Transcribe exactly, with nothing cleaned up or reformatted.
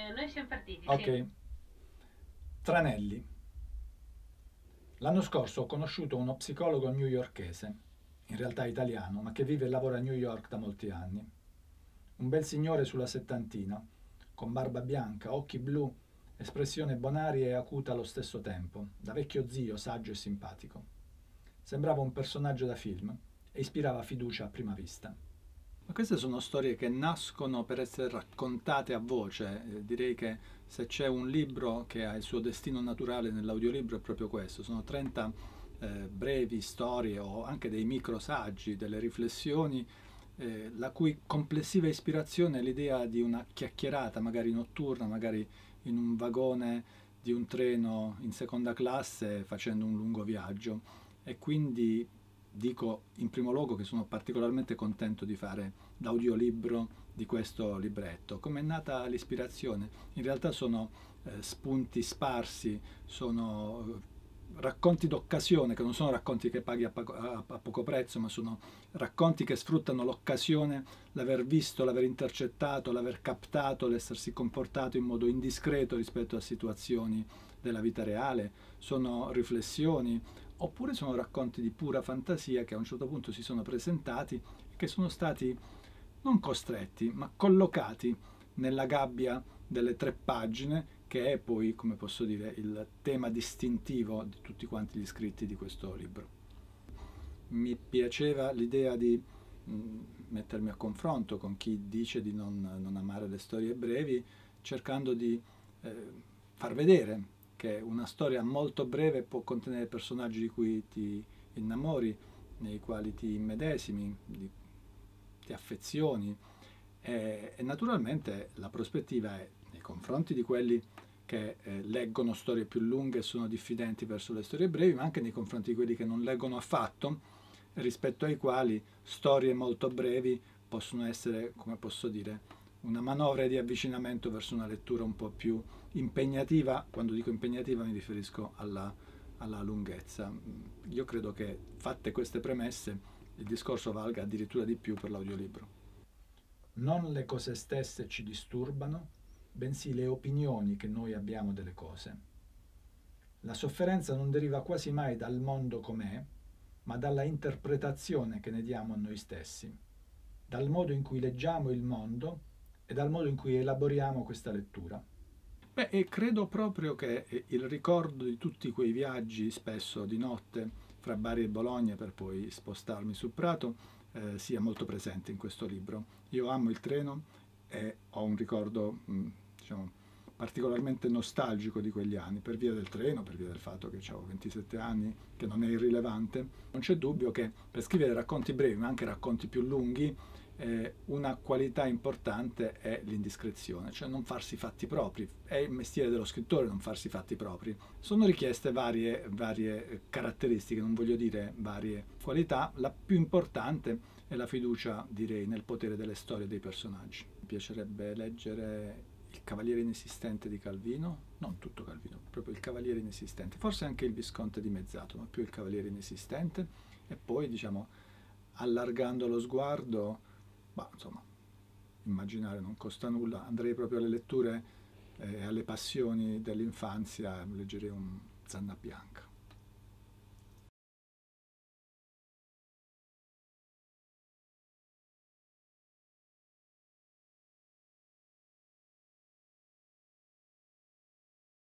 Eh, noi siamo partiti, Ok. sì. Tranelli. L'anno scorso ho conosciuto uno psicologo newyorkese, in realtà italiano, ma che vive e lavora a New York da molti anni. Un bel signore sulla settantina, con barba bianca, occhi blu, espressione bonaria e acuta allo stesso tempo, da vecchio zio, saggio e simpatico. Sembrava un personaggio da film e ispirava fiducia a prima vista. Ma queste sono storie che nascono per essere raccontate a voce. Eh, direi che se c'è un libro che ha il suo destino naturale nell'audiolibro è proprio questo. Sono trenta eh, brevi storie o anche dei microsaggi, delle riflessioni, eh, la cui complessiva ispirazione è l'idea di una chiacchierata, magari notturna, magari in un vagone di un treno in seconda classe facendo un lungo viaggio. E quindi dico in primo luogo che sono particolarmente contento di fare l'audiolibro di questo libretto. Come è nata l'ispirazione? In realtà sono eh, spunti sparsi, sono eh, racconti d'occasione, che non sono racconti che paghi a, pago, a, a poco prezzo, ma sono racconti che sfruttano l'occasione, l'aver visto, l'aver intercettato, l'aver captato, l'essersi comportato in modo indiscreto rispetto a situazioni della vita reale. Sono riflessioni, oppure sono racconti di pura fantasia che a un certo punto si sono presentati e che sono stati non costretti, ma collocati nella gabbia delle tre pagine, che è poi, come posso dire, il tema distintivo di tutti quanti gli scritti di questo libro. Mi piaceva l'idea di mh, mettermi a confronto con chi dice di non, non amare le storie brevi, cercando di eh, far vedere che una storia molto breve può contenere personaggi di cui ti innamori, nei quali ti immedesimi, di, ti affezioni e, e naturalmente la prospettiva è nei confronti di quelli che eh, leggono storie più lunghe e sono diffidenti verso le storie brevi, ma anche nei confronti di quelli che non leggono affatto, rispetto ai quali storie molto brevi possono essere, come posso dire, una manovra di avvicinamento verso una lettura un po' più impegnativa. Quando dico impegnativa mi riferisco alla, alla lunghezza. Io credo che, fatte queste premesse, il discorso valga addirittura di più per l'audiolibro. Non le cose stesse ci disturbano, bensì le opinioni che noi abbiamo delle cose. La sofferenza non deriva quasi mai dal mondo com'è, ma dalla interpretazione che ne diamo a noi stessi, dal modo in cui leggiamo il mondo e dal modo in cui elaboriamo questa lettura. Beh, e credo proprio che il ricordo di tutti quei viaggi, spesso di notte, fra Bari e Bologna per poi spostarmi sul Prato, eh, sia molto presente in questo libro. Io amo il treno e ho un ricordo, mh, diciamo, particolarmente nostalgico di quegli anni, per via del treno, per via del fatto che avevo ventisette anni, che non è irrilevante. Non c'è dubbio che per scrivere racconti brevi, ma anche racconti più lunghi, eh, una qualità importante è l'indiscrezione, cioè non farsi fatti propri. È il mestiere dello scrittore non farsi fatti propri. Sono richieste varie, varie caratteristiche, non voglio dire varie qualità. La più importante è la fiducia, direi, nel potere delle storie dei personaggi. Mi piacerebbe leggere Il Cavaliere Inesistente di Calvino, non tutto Calvino, proprio Il Cavaliere Inesistente, forse anche Il Visconte di Mezzato, ma più Il Cavaliere Inesistente, e poi, diciamo, allargando lo sguardo, ma insomma, immaginare non costa nulla, andrei proprio alle letture e eh, alle passioni dell'infanzia, leggerei un Zanna Bianca.